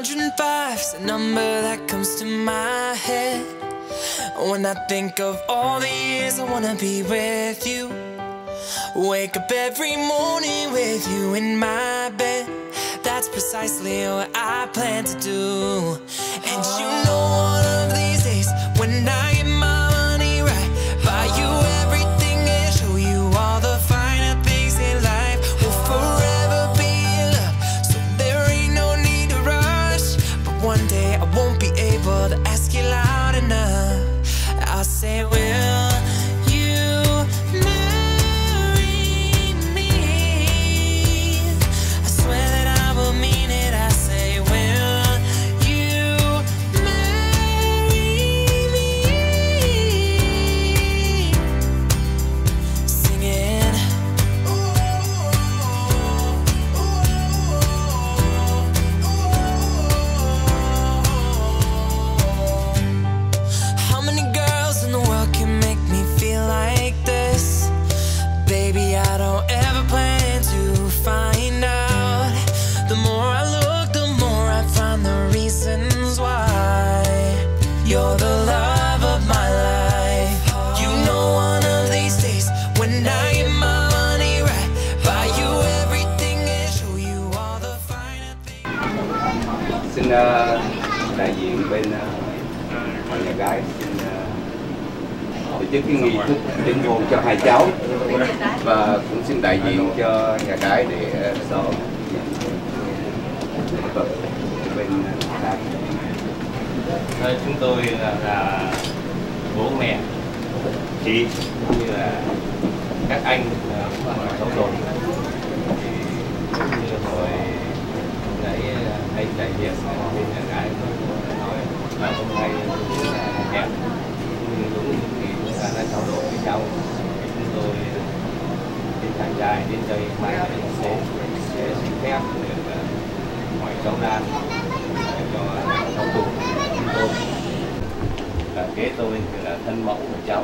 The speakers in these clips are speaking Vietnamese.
105's a number that comes to my head when I think of all the years I wanna be with you. Wake up every morning with you in my bed. That's precisely what I plan to do. And you know one of these days when I get my money right, buy you everything and show you all the finer things in life. We'll forever be in love, so there ain't no need to rush. But one day I won't be able to ask you loud enough. I'll say, will you marry me? I swear that I will mean it. I say, will you marry me? Singing. How many girls in the world can make me feel like this? Baby, I don't ever plan to find out. The more I look, the more I find the reasons why. You're the love of my life. You know one of these days when I get my money right, buy you everything and show you all the finer things. Xin đại diện bên hội nhà gái xin tổ chức cái nghi thức đính hôn cho hai cháu, và cũng xin đại diện cho nhà gái để đón lễ vật bên gái. Chúng tôi là bố mẹ, chị cũng như là các anh cháu rồi. Cũng như hồi nãy anh đại diện bên nhà gái nói là hôm nay là đẹp, đúng thì chúng ta đã trao đổi với nhau. Chúng tôi đến trải dài đến đây mai sẽ xin phép được hỏi cháu Lan cho cháu Tùng chúng tôi là kế tôi thì là thân mẫu của cháu.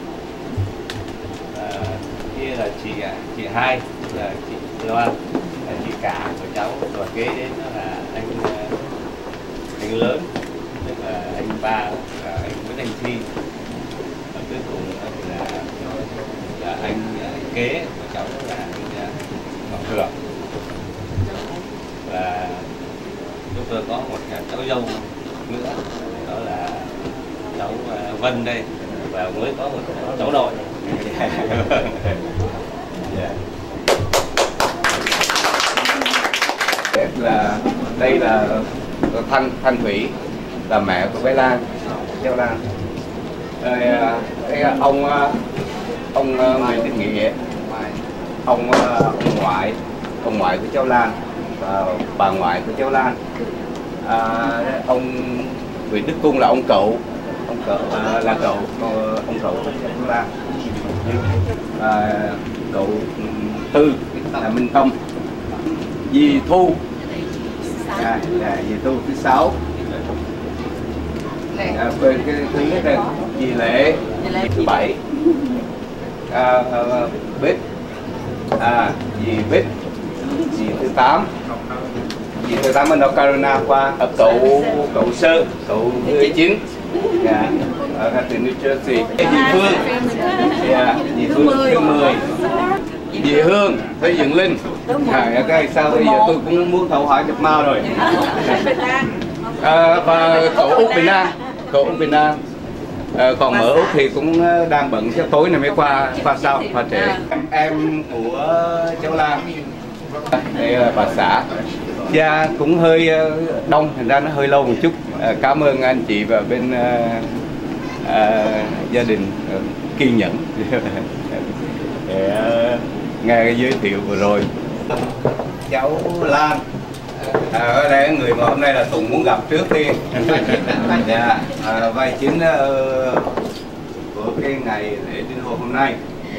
Kia là chị hai là chị Loan, là chị cả của cháu, và kế đến đó là anh lớn, tức là anh ba là anh Nguyễn Anh Thi, và cuối cùng là anh kế của cháu là anh Ngọc Hưởng. Và chúng tôi có một cháu dâu nữa, đó là cháu Vân đây, và mới có một cháu nội. Là đây là Thanh Thủy, là mẹ của bé Lan, cháu Lan. Rồi đây ông Nguyễn Đình Nghĩa, ông ngoại của cháu Lan, và bà ngoại của cháu Lan. Ông Nguyễn Đức Cung là ông cậu là cậu, ông cậu của cháu Lan. Cậu Tư là Minh Tâm, dì Thu, dì Thu thứ 6, quên cái thứ nhất này, dì Lệ thứ 7, Bích, dì Bích, dì thứ 8, dì thứ 8 bên đó Carolina qua, cậu Sơ, cậu thứ 9, ở từ New Jersey, dì Phương, dì Phương thứ 10, dì Hương, Thế Dựng Linh. Cái sao bây giờ tôi cũng muốn câu hỏi Nhật Mao rồi. Và cậu Út Bình An, còn ở Úc thì cũng đang bận, cho tối này mới qua sau, qua trễ. Em của cháu Lan, đây là bà xã. Gia cũng hơi đông, thành ra nó hơi lâu một chút. Cảm ơn anh chị và bên gia đình kiên nhẫn để nghe cái giới thiệu vừa rồi. Cháu Lan, ở đây người mà hôm nay là Tùng muốn gặp trước tiên. Vai chính của cái ngày lễ đính hôn hôm nay.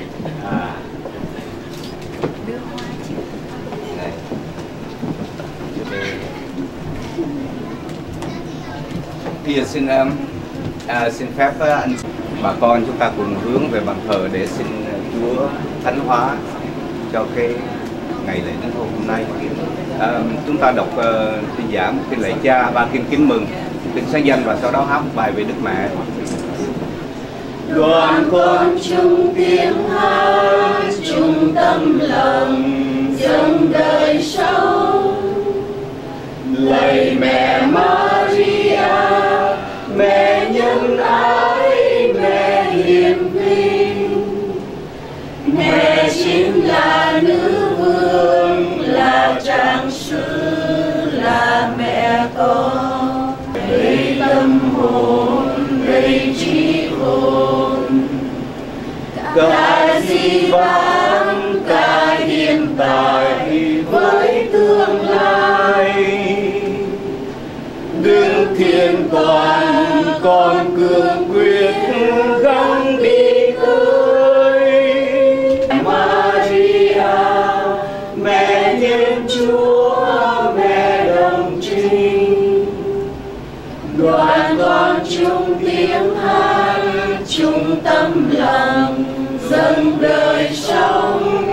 Bây giờ xin phép anh bà con chúng ta cùng hướng về bàn thờ để xin Chúa thánh hóa cho cái ngày lễ đính hôn hôm nay. Chúng ta đọc tuyên giảng kinh lạy cha, ba kinh kính mừng, kinh sáng danh và sau đó hát bài về Đức Mẹ. Đoàn con chung tiếng hát, chung tâm lòng, dâng đời sống. Lạy mẹ Maria, mẹ nhân ái, mẹ hiền vinh. Mẹ chính là nữ vương, là trang sư, là mẹ con. Đầy tâm hồn, đầy trí khôn, cả di vãng, cả hiện tại với tương lai. Đức Thiên Toàn con cương quyết gắng đi tới. Maria, mẹ Thiên Chúa, mẹ đồng trinh. Đoàn con chung tiếng hát, chung tâm lòng, dâng đời sống.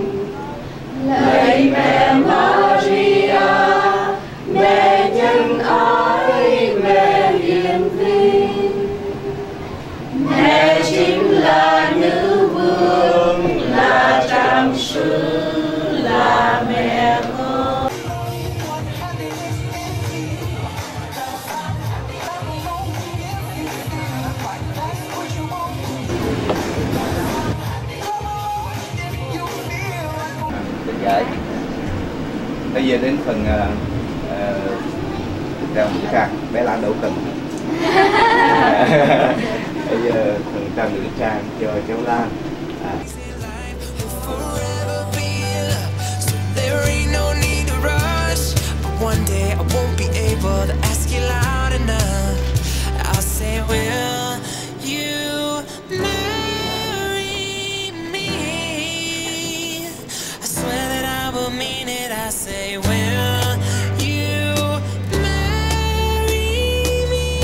Lạy mẹ Maria, mẹ nhân ái, mẹ hiền vinh. Mẹ chính là nữ vương, là trang sư, là mẹ con. Gái. Bây giờ đến phần trao nữ trang, bé Lan đâu cần. Bây giờ phần trao nữ trang cho cháu Lan. One day I won't be able to ask you loud enough. I'll say, will you marry me? I swear that I will mean it. I say, will you marry me?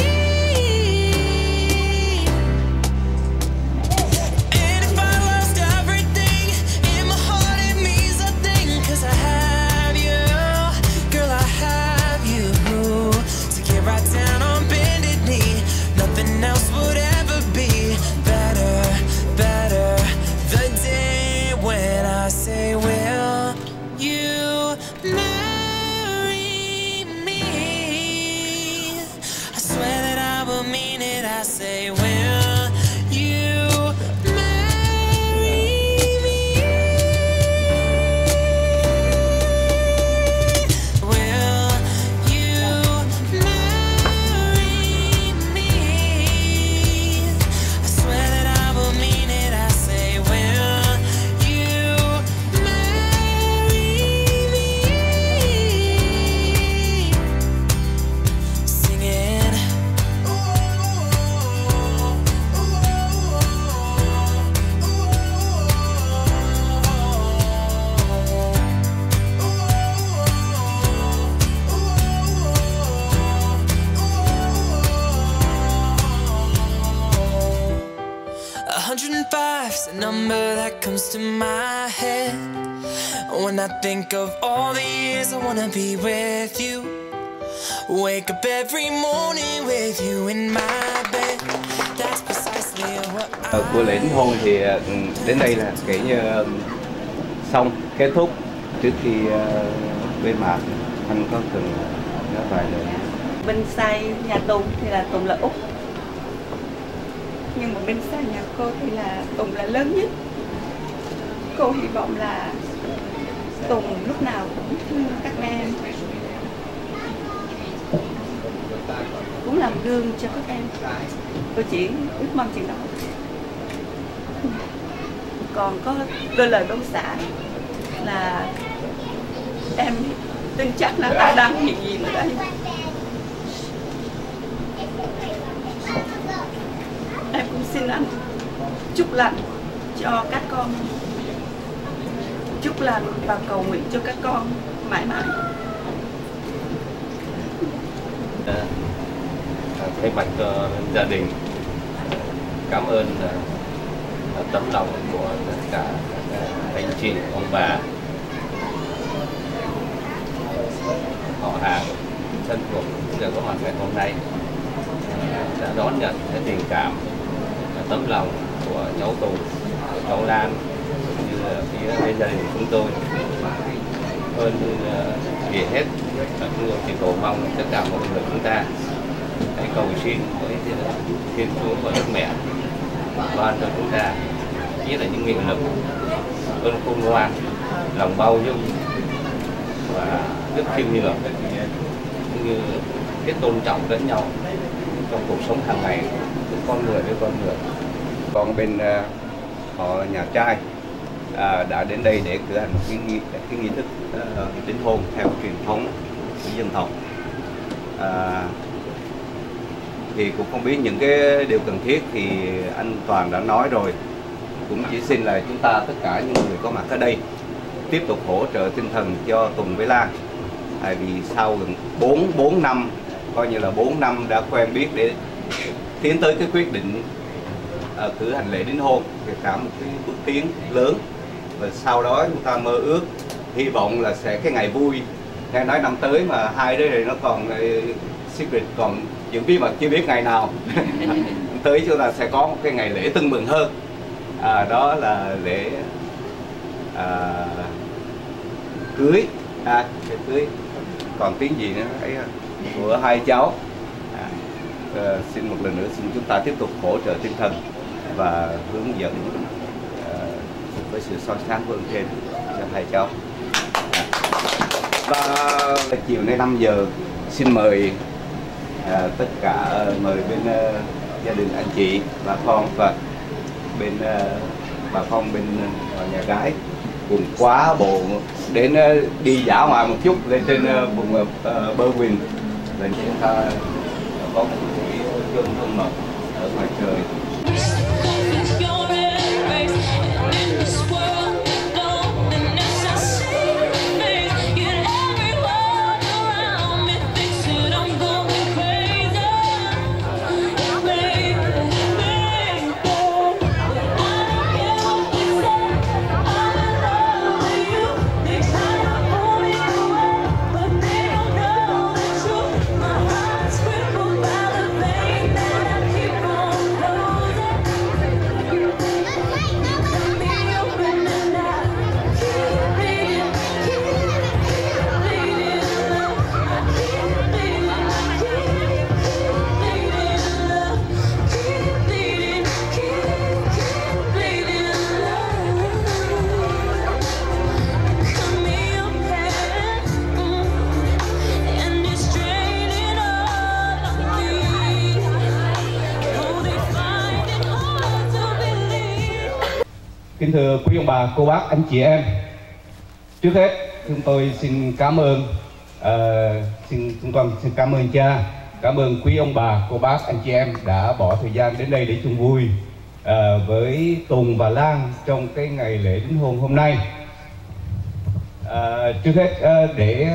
And if I lost everything in my heart, it means nothing, 'cause I have you. Girl, I have you to get right down on bended knee. Nothing else would ever be better, better. The day when I say, will you marry me? I swear that I will mean it. I say, will you marry me? Will you marry me? I swear that I will mean it. I say, will you marry me? Singing. A 105's a number that comes to my head when I think of all the years I wanna be with you. Wake up every morning with you in my bed. That's precisely what Của lễ đính hôn thì đến đây là kể như xong, kết thúc. Trước khi bế mạc, anh có cần nói vài lời. Bên sai nhà Tùng thì là Tùng là út, nhưng mà bên sai nhà cô thì là Tùng là lớn nhất. Cô hy vọng là Tùng lúc nào cũng thương các em, cũng làm gương cho các em. Tôi chỉ ước mong chuyện đó. Còn có đôi lời bông xã là em tin chắc là ta đang hiện diện ở đây. Em cũng xin anh chúc lành cho các con, chúc lành và cầu nguyện cho các con mãi mãi. Thay mặt cho gia đình, cảm ơn tấm lòng của tất cả các anh chị, ông bà họ hàng, thân thuộc cũng đều có mặt ngày hôm nay đã đón nhận cái tình cảm, tấm lòng của cháu Tùng, của cháu Lan cũng như là phía bên gia đình chúng tôi. Hơn gì hết là chúng tôi chỉ cầu mong tất cả mọi người chúng ta hãy cầu xin với Thiên Chúa và Đức Mẹ ban cho chúng ta chỉ là những nghị lực, ơn khôn ngoan, lòng bao dung và đức khiêm nhường, cũng như biết tôn trọng lẫn nhau trong cuộc sống hàng ngày của con người với con người. Còn bên họ nhà trai đã đến đây để cử hành một cái nghi thức đính hôn theo truyền thống của dân tộc. Thì cũng không biết những cái điều cần thiết thì anh Toàn đã nói rồi. Cũng chỉ xin là chúng ta tất cả những người có mặt ở đây tiếp tục hỗ trợ tinh thần cho Tùng với Lan. Tại vì sau gần 4 năm, coi như là 4 năm đã quen biết để tiến tới cái quyết định cử hành lễ đính hôn, thì cả một cái bước tiến lớn. Và sau đó chúng ta mơ ước, hy vọng là sẽ cái ngày vui. Nghe nói năm tới mà hai đứa này nó còn secret, còn giữ bí mật chưa biết ngày nào. Tới chúng ta sẽ có một cái ngày lễ tưng bừng hơn. Đó là lễ cưới, lễ cưới. Còn tiếng gì nữa ấy, của hai cháu. Xin một lần nữa xin chúng ta tiếp tục hỗ trợ tinh thần và hướng dẫn với sự soi sáng của ơn trên cho hai cháu. Và chiều nay 5 giờ xin mời tất cả, mời bên gia đình anh chị, bà con và bên bà con bên nhà gái cùng quá bộ đến đi dã ngoại một chút lên trên vùng bờ Quỳnh, để chúng ta có một buổi thơm mật ở ngoài trời. Kính thưa quý ông bà, cô bác, anh chị em, trước hết chúng tôi xin cảm ơn xin cảm ơn cha, cảm ơn quý ông bà, cô bác, anh chị em đã bỏ thời gian đến đây để chung vui với Tùng và Lan trong cái ngày lễ đính hôn hôm nay. Trước hết để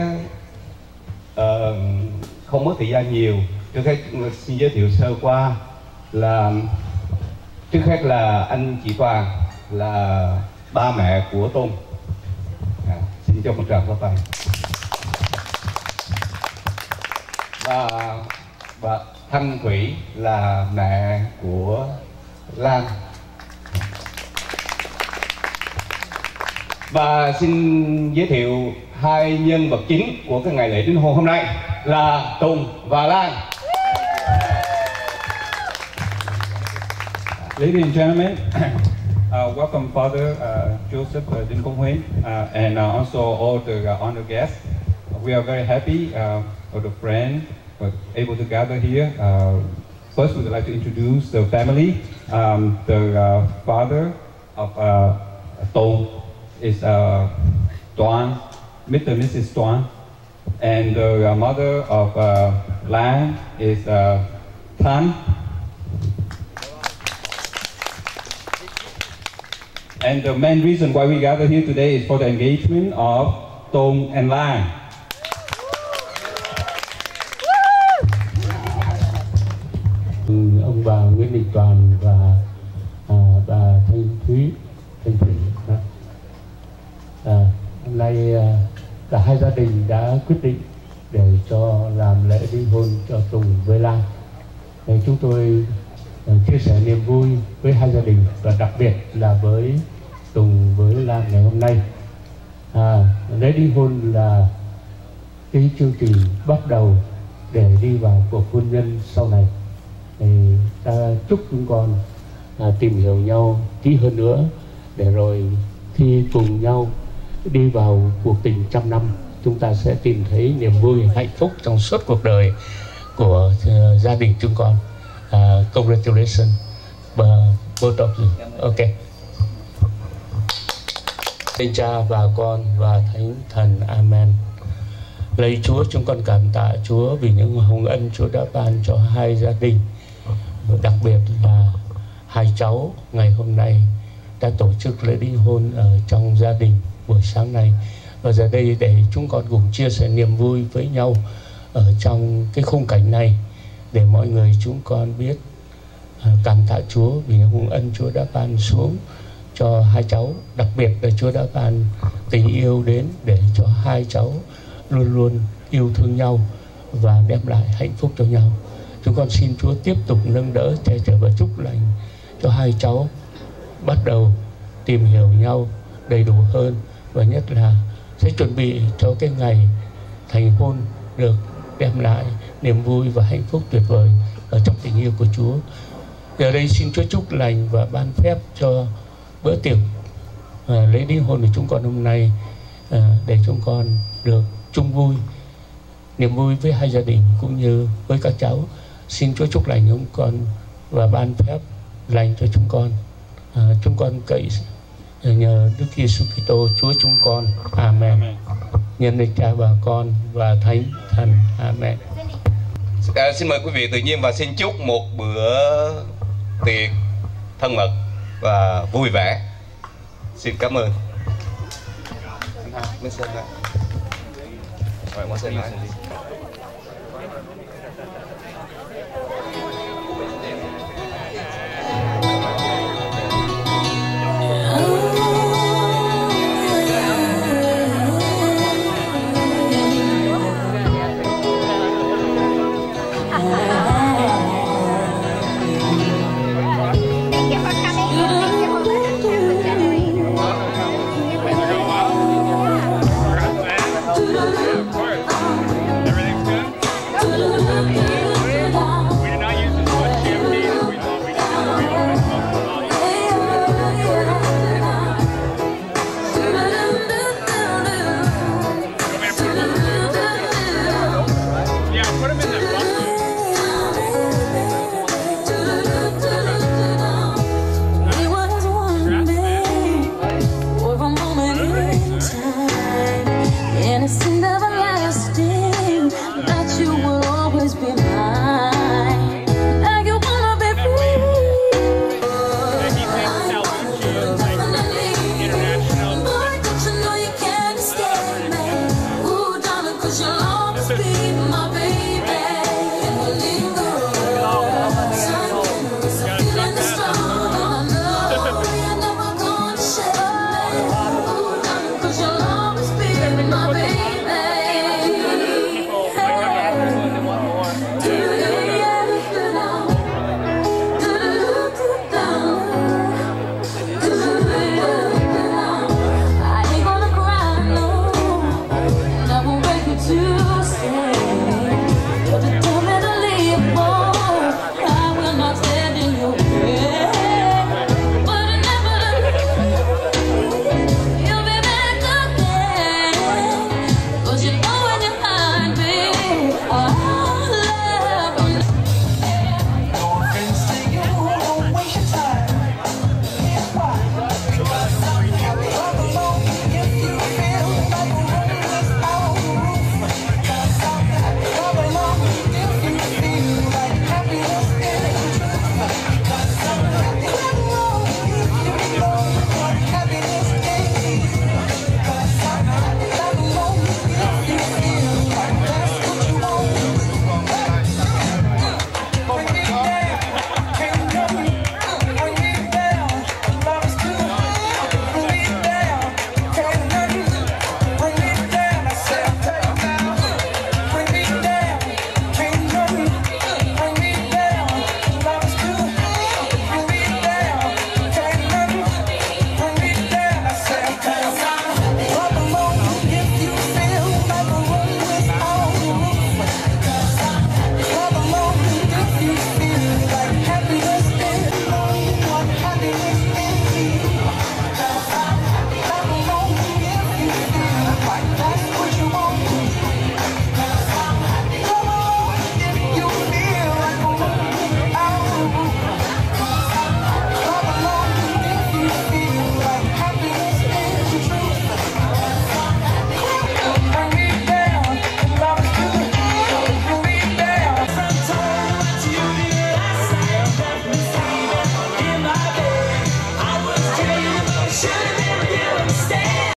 không mất thời gian nhiều, trước hết xin giới thiệu sơ qua là trước hết là anh chị Toàn là ba mẹ của Tùng. Xin cho một tràng pháo tay. Và Thanh Thủy là mẹ của Lan. Và xin giới thiệu hai nhân vật chính của cái ngày lễ đính hôn hôm nay là Tùng và Lan. Ladies and gentlemen, welcome Father Joseph Đinh Công Huynh and also all the honored guests. We are very happy for the friends were able to gather here. First, we would like to introduce the family. The father of Tùng is Toan, Mr. and Mrs. Toan, and the mother of Lan is Than. And the main reason why we gather here today is for the engagement of Tùng and Lan. Ông bà Nguyễn Đình Toàn và bà Thanh Thủy hôm nay cả hai gia đình đã quyết định để cho làm lễ đính hôn cho Tùng với Lan. Chúng tôi chia sẻ niềm vui với hai gia đình và đặc biệt là với Tùng với Lan ngày hôm nay. Lễ đính hôn là cái chương trình bắt đầu để đi vào cuộc hôn nhân sau này. Ta chúc chúng con tìm hiểu nhau kỹ hơn nữa, để rồi khi cùng nhau đi vào cuộc tình trăm năm, chúng ta sẽ tìm thấy niềm vui hạnh phúc trong suốt cuộc đời của gia đình chúng con. Congratulations, both of you. Okay. Xin Cha và Con và Thánh Thần. Amen. Lạy Chúa, chúng con cảm tạ Chúa vì những hồng ân Chúa đã ban cho hai gia đình, đặc biệt là hai cháu ngày hôm nay đã tổ chức lễ đính hôn ở trong gia đình buổi sáng nay. Và giờ đây để chúng con cùng chia sẻ niềm vui với nhau ở trong cái khung cảnh này, để mọi người chúng con biết cảm tạ Chúa vì những hồng ân Chúa đã ban xuống cho hai cháu. Đặc biệt là Chúa đã ban tình yêu đến để cho hai cháu luôn luôn yêu thương nhau và đem lại hạnh phúc cho nhau. Chúng con xin Chúa tiếp tục nâng đỡ, che chở và chúc lành cho hai cháu bắt đầu tìm hiểu nhau đầy đủ hơn, và nhất là sẽ chuẩn bị cho cái ngày thành hôn được đem lại niềm vui và hạnh phúc tuyệt vời ở trong tình yêu của Chúa. Giờ đây xin Chúa chúc lành và ban phép cho bữa tiệc lễ đính hôn của chúng con hôm nay, để chúng con được chung vui, niềm vui với hai gia đình cũng như với các cháu. Xin Chúa chúc lành chúng con và ban phép lành cho chúng con. Chúng con cậy nhờ Đức Giêsu Kitô Chúa chúng con. Amen. Nhân danh Cha và Con và Thánh Thần. Amen. Xin mời quý vị tự nhiên và xin chúc một bữa tiệc thân mật và vui vẻ. Xin cảm ơn. Rồi,